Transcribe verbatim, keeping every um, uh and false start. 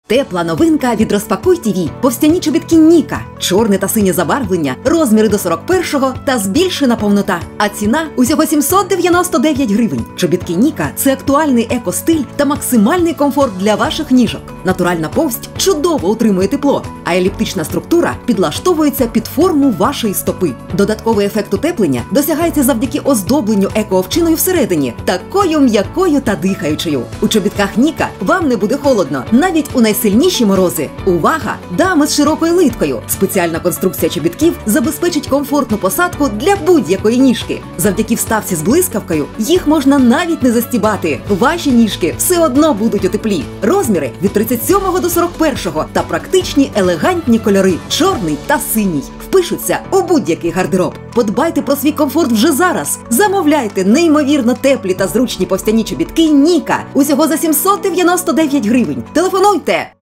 Тепла новинка від Розпакуй ТІВІ. Повстяні чобітки Ніка. Чорне та синє забарвлення, розміри до сорок першого та збільшена повнота. А ціна усього сімсот дев'яносто дев'ять гривень. Чобітки Ніка – це актуальний еко-стиль та максимальний комфорт для ваших ніжок. Натуральна повсть чудово утримує тепло, а еліптична структура підлаштовується під форму вашої стопи. Додатковий ефект утеплення досягається завдяки оздобленню еко-овчиною всередині, такою м'якою та дихаючою. У чобітках Ніка вам не буде холодно, навіть у найсильніші морози. Увага! Дами з широкою литкою. Спеціальна конструкція чобітків забезпечить комфортну посадку для будь-якої ніжки. Завдяки вставці з блискавкою їх можна навіть не застібати. Ваші ніжки все одно будуть у теплі. Розміри від тридцять сьомого до сорок першого та практичні елегантні кольори – чорний та синій. Впишуться у будь-який гардероб. Подбайте про свій комфорт вже зараз. Замовляйте неймовірно теплі та зручні повстяні чобітки Ніка. Усього за сімсот дев'яносто дев'ять гривень. Телефонуйте!